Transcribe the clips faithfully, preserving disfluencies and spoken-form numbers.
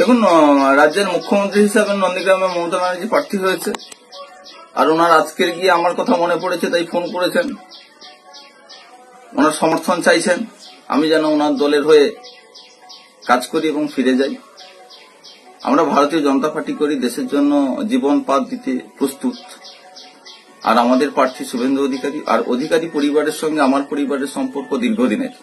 দেখুন, রাজ্যের মুখ্যমন্ত্রী হিসাবে নন্দীগ্রামে মমতা ব্যানার্জি প্রার্থী হয়েছে, আর ওনার আজকের গিয়ে আমার কথা মনে পড়েছে, তাই ফোন করেছেন, ওনার সমর্থন চাইছেন, আমি যেন ওনার দলের হয়ে কাজ করি এবং ফিরে যাই। আমরা ভারতীয় জনতা পার্টি করি, দেশের জন্য জীবন পাত দিতে প্রস্তুত। আর আমাদের প্রার্থী শুভেন্দু অধিকারী, আর অধিকারী পরিবারের সঙ্গে আমার পরিবারের সম্পর্ক দীর্ঘদিনের।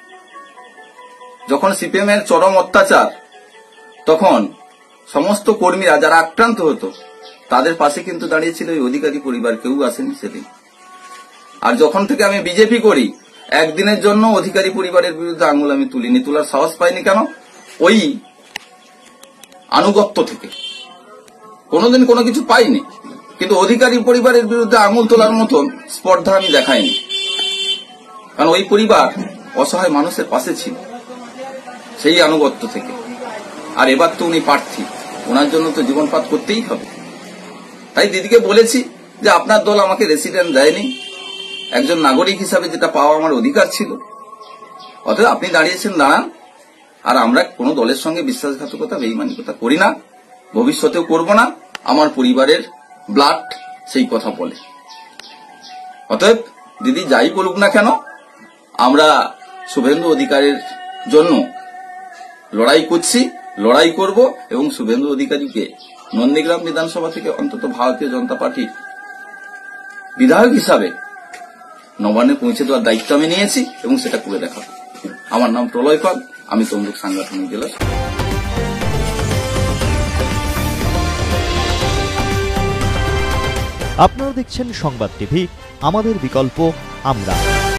যখন সিপিএম এর চরম অত্যাচার, তখন সমস্ত কর্মীরা যারা আক্রান্ত হতো তাদের পাশে কিন্তু দাঁড়িয়েছিল ওই অধিকারী পরিবার, কেউ আসেনি সেদিন। আর যখন থেকে আমি বিজেপি করি, একদিনের জন্য অধিকারী পরিবারের বিরুদ্ধে আঙুল আমি তুলিনি, তোলার সাহস পাইনি। কেন? ওই আনুগত্য থেকে কোনোদিন কোনো কিছু পাইনি, কিন্তু অধিকারী পরিবারের বিরুদ্ধে আঙুল তোলার মতন স্পর্ধা আমি দেখাইনি, কারণ ওই পরিবার অসহায় মানুষের পাশে ছিল সেই আনুগত্য থেকে। আর এবার তো উনি প্রার্থী, ওনার জন্য তো জীবনপাত করতেই হবে। তাই দিদিকে বলেছি যে আপনার দল আমাকে রেসিডেন্ট দেয়নি, একজন নাগরিক হিসাবে যেটা পাওয়া আমার অধিকার ছিল, অতএব আপনি দাঁড়িয়েছেন, দাঁড়ান। আর আমরা কোনো দলের সঙ্গে বিশ্বাসঘাতকতা, বেইমানিকতা করি না, ভবিষ্যতেও করব না। আমার পরিবারের ব্লাড সেই কথা বলে। অতএব দিদি যাই বলুক না কেন, আমরা শুভেন্দু অধিকারীর জন্য লড়াই করছি, লড়াই করব, এবং শুভেন্দু অধিকারীকে নন্দীগ্রাম বিধানসভা থেকে অন্তত ভারতীয় জনতা পার্টির বিধায়ক হিসাবে নবান্নে পৌঁছে দেওয়ার দায়িত্ব আমি নিয়েছি, এবং সেটা করে দেখাবো। আমার নাম প্রলয় পাল, আমি তমলুক সাংগঠনিক জেলা। আপনারা দেখছেন সংবাদ টিভি, আমাদের বিকল্প আমরা।